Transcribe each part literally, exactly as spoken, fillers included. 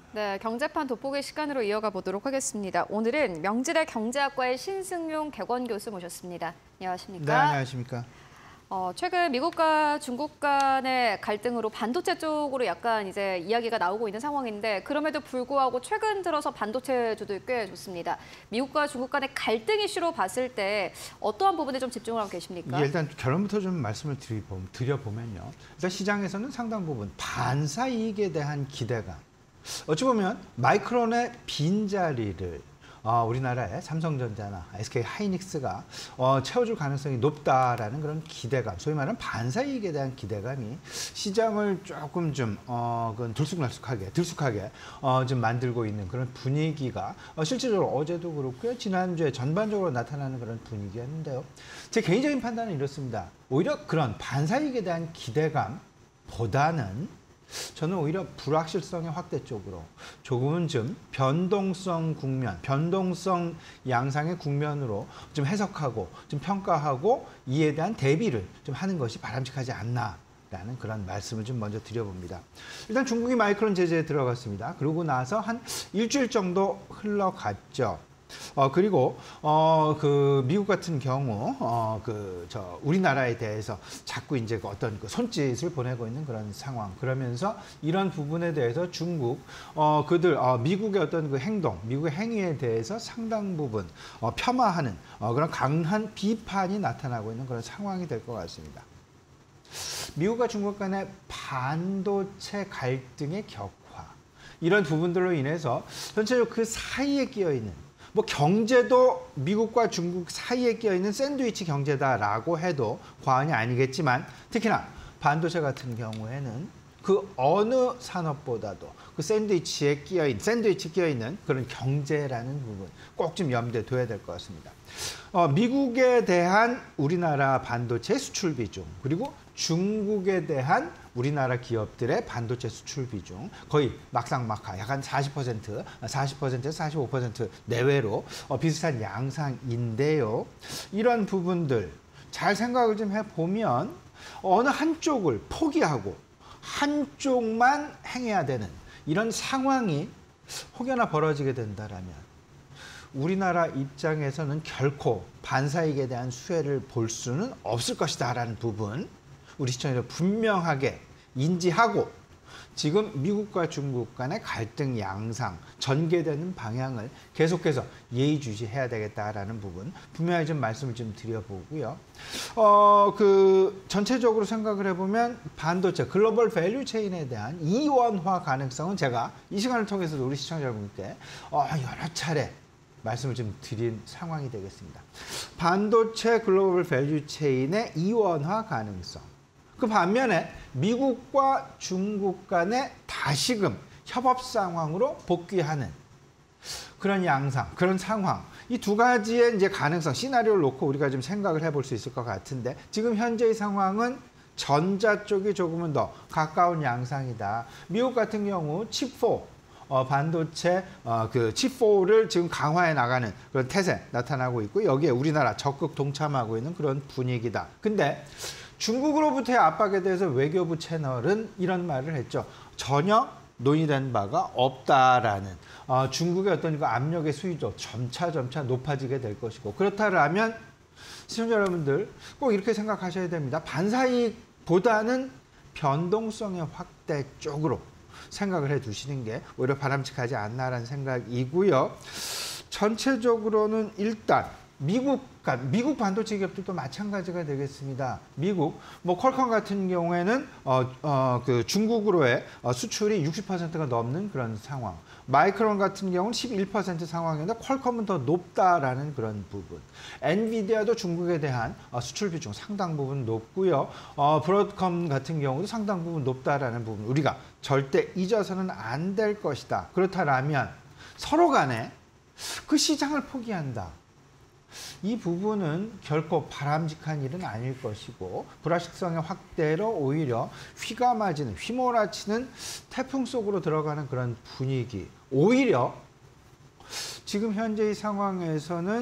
네, 경제판 돋보기 시간으로 이어가 보도록 하겠습니다. 오늘은 명지대 경제학과의 신승용 객원 교수 모셨습니다. 안녕하십니까? 네, 안녕하십니까? 어, 최근 미국과 중국 간의 갈등으로 반도체 쪽으로 약간 이제 이야기가 나오고 있는 상황인데 그럼에도 불구하고 최근 들어서 반도체주도 꽤 좋습니다. 미국과 중국 간의 갈등 이슈로 봤을 때 어떠한 부분에 좀 집중을 하고 계십니까? 예, 일단 결론부터 좀 말씀을 드려보면요. 일단 시장에서는 상당 부분 반사 이익에 대한 기대감. 어찌 보면 마이크론의 빈자리를 어, 우리나라의 삼성전자나 에스케이하이닉스가 어, 채워줄 가능성이 높다라는 그런 기대감, 소위 말하는 반사이익에 대한 기대감이 시장을 조금 좀 어, 그건 들쑥날쑥하게, 들쑥하게 어, 좀 만들고 있는 그런 분위기가 어, 실질적으로 어제도 그렇고요, 지난주에 전반적으로 나타나는 그런 분위기였는데요. 제 개인적인 판단은 이렇습니다. 오히려 그런 반사이익에 대한 기대감보다는 저는 오히려 불확실성의 확대 쪽으로 조금은 좀 변동성 국면, 변동성 양상의 국면으로 좀 해석하고 좀 평가하고 이에 대한 대비를 좀 하는 것이 바람직하지 않나라는 그런 말씀을 좀 먼저 드려봅니다. 일단 중국이 마이크론 제재에 들어갔습니다. 그러고 나서 한 일주일 정도 흘러갔죠. 어 그리고 어 그 미국 같은 경우 어 그 저 우리나라에 대해서 자꾸 이제 그 어떤 그 손짓을 보내고 있는 그런 상황. 그러면서 이런 부분에 대해서 중국 어 그들 어 미국의 어떤 그 행동, 미국의 행위에 대해서 상당 부분 어 폄하하는 어 그런 강한 비판이 나타나고 있는 그런 상황이 될 것 같습니다. 미국과 중국 간의 반도체 갈등의 격화, 이런 부분들로 인해서 전체적으로 그 사이에 끼어 있는, 뭐 경제도 미국과 중국 사이에 끼어있는 샌드위치 경제다라고 해도 과언이 아니겠지만, 특히나 반도체 같은 경우에는 그 어느 산업보다도 그 샌드위치에 끼어있는, 샌드위치 끼어있는 그런 경제라는 부분 꼭 좀 염두에 둬야 될 것 같습니다. 어, 미국에 대한 우리나라 반도체 수출 비중, 그리고 중국에 대한 우리나라 기업들의 반도체 수출 비중 거의 막상막하, 약간 사십 퍼센트, 사십 퍼센트에서 사십오 퍼센트 내외로 어, 비슷한 양상인데요. 이런 부분들 잘 생각을 좀 해보면 어느 한쪽을 포기하고 한쪽만 행해야 되는 이런 상황이 혹여나 벌어지게 된다라면 우리나라 입장에서는 결코 반사이익에 대한 수혜를 볼 수는 없을 것이다라는 부분, 우리 시청자들 분명하게 인지하고 지금 미국과 중국 간의 갈등 양상, 전개되는 방향을 계속해서 예의주시해야 되겠다라는 부분 분명히 좀 말씀을 좀 드려보고요. 어, 그 전체적으로 생각을 해보면 반도체 글로벌 밸류 체인에 대한 이원화 가능성은 제가 이 시간을 통해서도 우리 시청자분께 어, 여러 차례 말씀을 좀 드린 상황이 되겠습니다. 반도체 글로벌 밸류 체인의 이원화 가능성. 그 반면에 미국과 중국 간의 다시금 협업 상황으로 복귀하는 그런 양상, 그런 상황. 이 두 가지의 이제 가능성, 시나리오를 놓고 우리가 좀 생각을 해볼 수 있을 것 같은데, 지금 현재의 상황은 전자 쪽이 조금은 더 가까운 양상이다. 미국 같은 경우 칩포, 어, 반도체 어, 그 칩포를 지금 강화해 나가는 그런 태세 나타나고 있고, 여기에 우리나라 적극 동참하고 있는 그런 분위기다. 근데 중국으로부터의 압박에 대해서 외교부 채널은 이런 말을 했죠. 전혀 논의된 바가 없다라는, 어, 중국의 어떤 그 압력의 수위도 점차 점차 높아지게 될 것이고, 그렇다면 시청자 여러분들 꼭 이렇게 생각하셔야 됩니다. 반사이익보다는 변동성의 확대 쪽으로 생각을 해 두시는 게 오히려 바람직하지 않나라는 생각이고요. 전체적으로는 일단 미국, 미국 반도체 기업들도 마찬가지가 되겠습니다. 미국, 뭐 퀄컴 같은 경우에는 어, 어, 그 중국으로의 수출이 육십 퍼센트가 넘는 그런 상황. 마이크론 같은 경우는 십일 퍼센트 상황인데 퀄컴은 더 높다라는 그런 부분. 엔비디아도 중국에 대한 수출 비중 상당 부분 높고요. 어, 브로드컴 같은 경우도 상당 부분 높다라는 부분. 우리가 절대 잊어서는 안 될 것이다. 그렇다면 서로 간에 그 시장을 포기한다. 이 부분은 결코 바람직한 일은 아닐 것이고, 불확실성의 확대로 오히려 휘가 맞이는, 휘몰아치는 태풍 속으로 들어가는 그런 분위기. 오히려 지금 현재의 상황에서는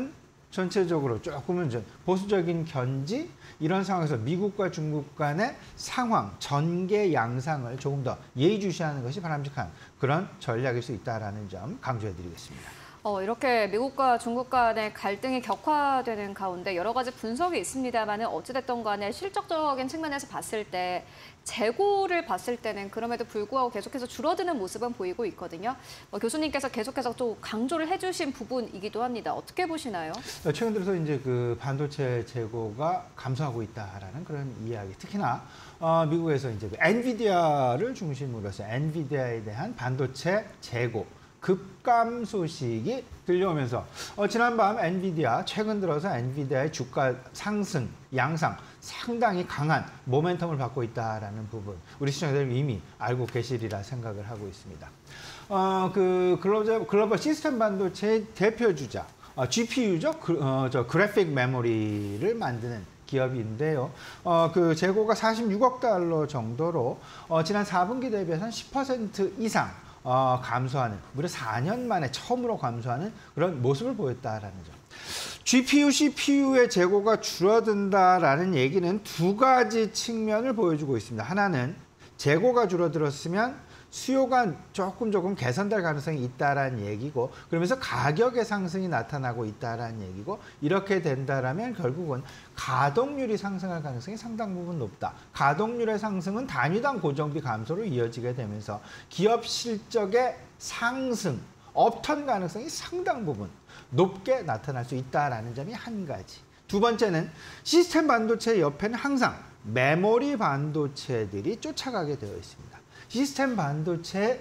전체적으로 조금은 좀 보수적인 견지 이런 상황에서 미국과 중국 간의 상황, 전개 양상을 조금 더 예의주시하는 것이 바람직한 그런 전략일 수 있다는 점 강조해드리겠습니다. 어, 이렇게 미국과 중국 간의 갈등이 격화되는 가운데 여러 가지 분석이 있습니다만 어찌됐든 간에 실적적인 측면에서 봤을 때 재고를 봤을 때는 그럼에도 불구하고 계속해서 줄어드는 모습은 보이고 있거든요. 어, 교수님께서 계속해서 또 강조를 해주신 부분이기도 합니다. 어떻게 보시나요? 최근 들어서 이제 그 반도체 재고가 감소하고 있다라는 그런 이야기. 특히나 어, 미국에서 이제 그 엔비디아를 중심으로 해서 엔비디아에 대한 반도체 재고 급감 소식이 들려오면서 어, 지난밤 엔비디아 최근 들어서 엔비디아의 주가 상승 양상 상당히 강한 모멘텀을 받고 있다라는 부분 우리 시청자들 이미 알고 계시리라 생각을 하고 있습니다. 어, 그 글로벌, 글로벌 시스템 반도체의 대표 주자 어, 지피유죠. 그, 어, 저 그래픽 메모리를 만드는 기업인데요. 어, 그 재고가 사십육억 달러 정도로 어, 지난 사 분기 대비해서 한 십 퍼센트 이상 어, 감소하는, 무려 사 년 만에 처음으로 감소하는 그런 모습을 보였다라는 점. 지피유, 씨피유의 재고가 줄어든다라는 얘기는 두 가지 측면을 보여주고 있습니다. 하나는 재고가 줄어들었으면 수요가 조금 조금 개선될 가능성이 있다라는 얘기고, 그러면서 가격의 상승이 나타나고 있다라는 얘기고, 이렇게 된다라면 결국은 가동률이 상승할 가능성이 상당 부분 높다. 가동률의 상승은 단위당 고정비 감소로 이어지게 되면서 기업 실적의 상승, 업턴 가능성이 상당 부분 높게 나타날 수 있다라는 점이 한 가지. 두 번째는 시스템 반도체 옆에는 항상 메모리 반도체들이 쫓아가게 되어 있습니다. 시스템 반도체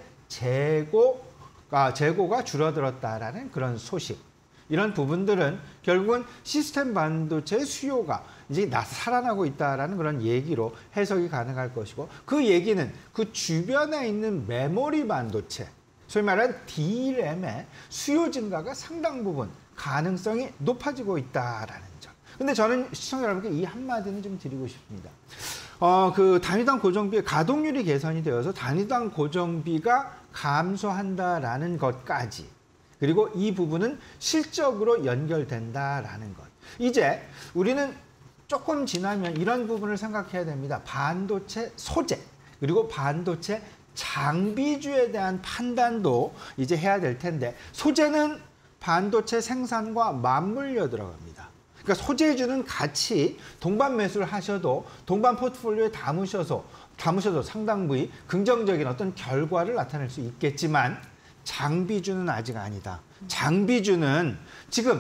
재고가, 재고가 줄어들었다라는 그런 소식. 이런 부분들은 결국은 시스템 반도체의 수요가 이제 나, 살아나고 있다라는 그런 얘기로 해석이 가능할 것이고, 그 얘기는 그 주변에 있는 메모리 반도체, 소위 말하는 디램의 수요 증가가 상당 부분 가능성이 높아지고 있다라는 점. 근데 저는 시청자 여러분께 이 한마디는 좀 드리고 싶습니다. 어, 그 단위당 고정비의 가동률이 개선이 되어서 단위당 고정비가 감소한다라는 것까지, 그리고 이 부분은 실적으로 연결된다라는 것. 이제 우리는 조금 지나면 이런 부분을 생각해야 됩니다. 반도체 소재, 그리고 반도체 장비주에 대한 판단도 이제 해야 될 텐데, 소재는 반도체 생산과 맞물려 들어갑니다. 그러니까 소재주는 같이 동반 매수를 하셔도 동반 포트폴리오에 담으셔서 담으셔도 상당 부위 긍정적인 어떤 결과를 나타낼 수 있겠지만, 장비주는 아직 아니다. 장비주는 지금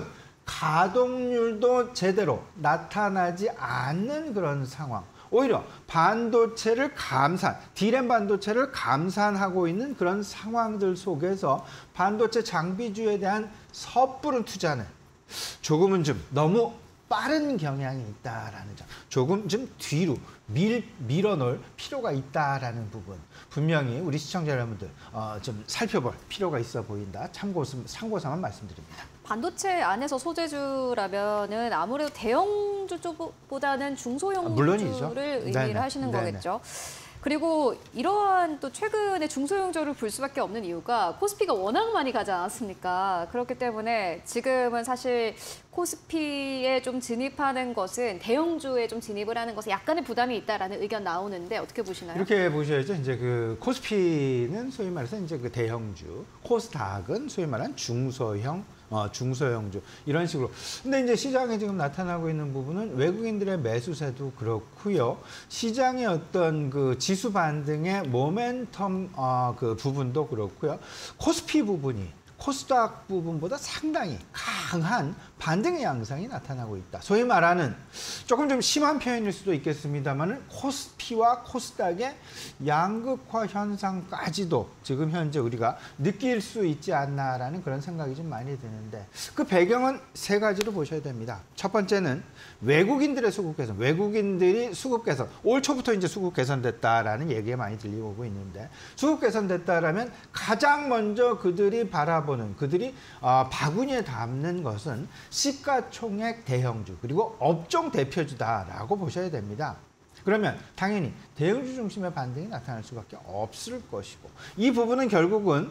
가동률도 제대로 나타나지 않는 그런 상황. 오히려 반도체를 감산, 디램 반도체를 감산하고 있는 그런 상황들 속에서 반도체 장비주에 대한 섣부른 투자는 조금은 좀 너무 빠른 경향이 있다라는 점, 조금 좀 뒤로 밀, 밀어놓을 필요가 있다라는 부분, 분명히 우리 시청자 여러분들 어, 좀 살펴볼 필요가 있어 보인다. 참고, 참고삼아 말씀드립니다. 반도체 안에서 소재주라면은 아무래도 대형주 쪽보다는 중소형주를 아, 물론이죠. 의미를 네네. 하시는 네네. 거겠죠. 그리고 이러한 또 최근에 중소형주를 볼 수밖에 없는 이유가 코스피가 워낙 많이 가지 않았습니까? 그렇기 때문에 지금은 사실 코스피에 좀 진입하는 것은 대형주에 좀 진입을 하는 것에 약간의 부담이 있다라는 의견 나오는데 어떻게 보시나요? 이렇게 보셔야죠. 이제 그 코스피는 소위 말해서 이제 그 대형주, 코스닥은 소위 말하는 중소형 어, 중소형주 이런 식으로. 근데 이제 시장에 지금 나타나고 있는 부분은 외국인들의 매수세도 그렇고요. 시장의 어떤 그 지수 반등의 모멘텀 어, 그 부분도 그렇고요. 코스피 부분이 코스닥 부분보다 상당히 강한 반등의 양상이 나타나고 있다. 소위 말하는 조금 좀 심한 표현일 수도 있겠습니다만은 코스피와 코스닥의 양극화 현상까지도 지금 현재 우리가 느낄 수 있지 않나라는 그런 생각이 좀 많이 드는데, 그 배경은 세 가지로 보셔야 됩니다. 첫 번째는 외국인들의 수급 개선, 외국인들이 수급 개선, 올 초부터 이제 수급 개선됐다라는 얘기가 많이 들리고 있는데, 수급 개선됐다라면 가장 먼저 그들이 바라보는, 그들이 어, 바구니에 담는 것은 시가총액 대형주, 그리고 업종 대표주다라고 보셔야 됩니다. 그러면 당연히 대형주 중심의 반등이 나타날 수밖에 없을 것이고, 이 부분은 결국은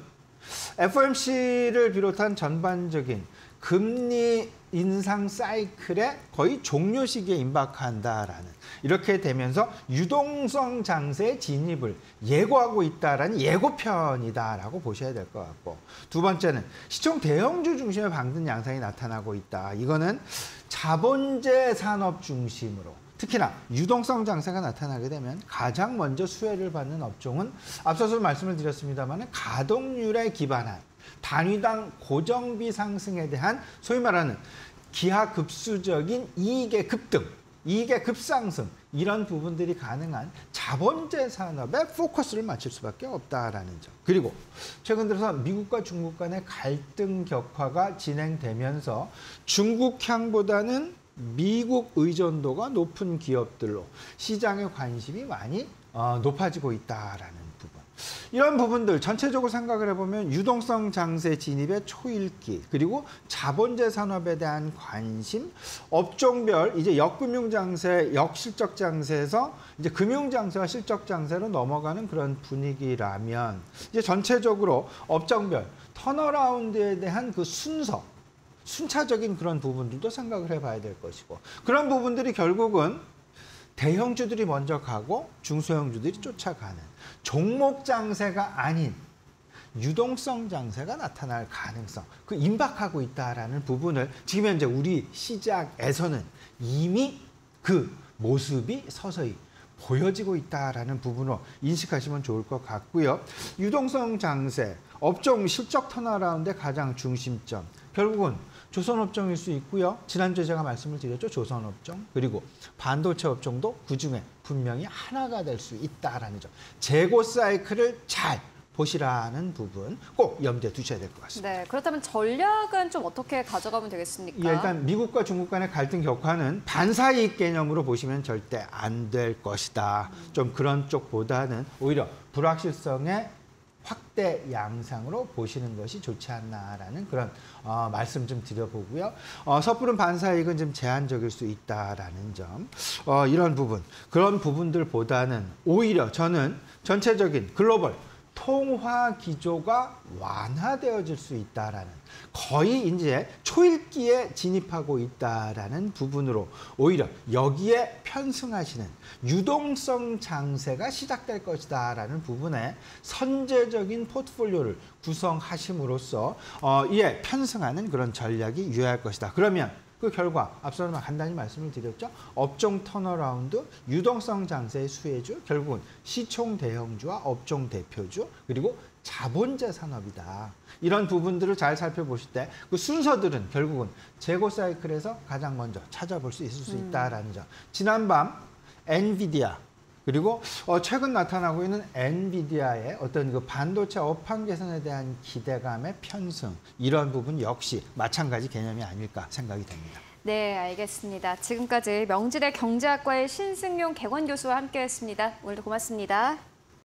에프오엠씨를 비롯한 전반적인 금리 인상 사이클의 거의 종료 시기에 임박한다라는, 이렇게 되면서 유동성 장세의 진입을 예고하고 있다라는 예고편이다라고 보셔야 될 것 같고, 두 번째는 시총 대형주 중심의 방등 양상이 나타나고 있다. 이거는 자본재 산업 중심으로 특히나 유동성 장세가 나타나게 되면 가장 먼저 수혜를 받는 업종은 앞서서 말씀을 드렸습니다만 가동률에 기반한 단위당 고정비 상승에 대한 소위 말하는 기하급수적인 이익의 급등, 이익의 급상승, 이런 부분들이 가능한 자본재 산업에 포커스를 맞출 수밖에 없다라는 점. 그리고 최근 들어서 미국과 중국 간의 갈등 격화가 진행되면서 중국향보다는 미국 의존도가 높은 기업들로 시장의 관심이 많이 어, 높아지고 있다라는 부분. 이런 부분들 전체적으로 생각을 해보면 유동성 장세 진입의 초읽기, 그리고 자본재 산업에 대한 관심, 업종별 이제 역금융 장세, 역실적 장세에서 이제 금융 장세와 실적 장세로 넘어가는 그런 분위기라면, 이제 전체적으로 업종별 턴어라운드에 대한 그 순서, 순차적인 그런 부분들도 생각을 해봐야 될 것이고, 그런 부분들이 결국은 대형주들이 먼저 가고 중소형주들이 쫓아가는 종목 장세가 아닌 유동성 장세가 나타날 가능성, 그 임박하고 있다라는 부분을 지금 현재 우리 시장에서는 이미 그 모습이 서서히 보여지고 있다라는 부분으로 인식하시면 좋을 것 같고요. 유동성 장세, 업종 실적 턴어라운드의 가장 중심점, 결국은 조선업종일 수 있고요. 지난주에 제가 말씀을 드렸죠. 조선업종, 그리고 반도체 업종도 그중에 분명히 하나가 될 수 있다라는 점. 재고 사이클을 잘 보시라는 부분 꼭 염두에 두셔야 될 것 같습니다. 네, 그렇다면 전략은 좀 어떻게 가져가면 되겠습니까? 예, 일단 미국과 중국 간의 갈등 격화는 반사이익 개념으로 보시면 절대 안 될 것이다. 음. 좀 그런 쪽보다는 오히려 불확실성의 확대 양상으로 보시는 것이 좋지 않나라는 그런 어, 말씀 좀 드려보고요. 어, 섣부른 반사이익은 좀 제한적일 수 있다라는 점, 어, 이런 부분, 그런 부분들보다는 오히려 저는 전체적인 글로벌 통화 기조가 완화되어질 수 있다라는, 거의 이제 초읽기에 진입하고 있다라는 부분으로 오히려 여기에 편승하시는 유동성 장세가 시작될 것이다라는 부분에 선제적인 포트폴리오를 구성하심으로써 어, 이에 편승하는 그런 전략이 유효할 것이다. 그러면 그 결과 앞서 간단히 말씀을 드렸죠. 업종 턴어라운드, 유동성 장세의 수혜주, 결국은 시총 대형주와 업종 대표주, 그리고 자본재 산업이다. 이런 부분들을 잘 살펴보실 때 그 순서들은 결국은 재고 사이클에서 가장 먼저 찾아볼 수 있을 수 있다라는 점. 지난밤 엔비디아, 그리고 어 최근 나타나고 있는 엔비디아의 어떤 그 반도체 업황 개선에 대한 기대감의 편승, 이런 부분 역시 마찬가지 개념이 아닐까 생각이 됩니다. 네, 알겠습니다. 지금까지 명지대 경제학과의 신승용 개관 교수와 함께했습니다. 오늘도 고맙습니다.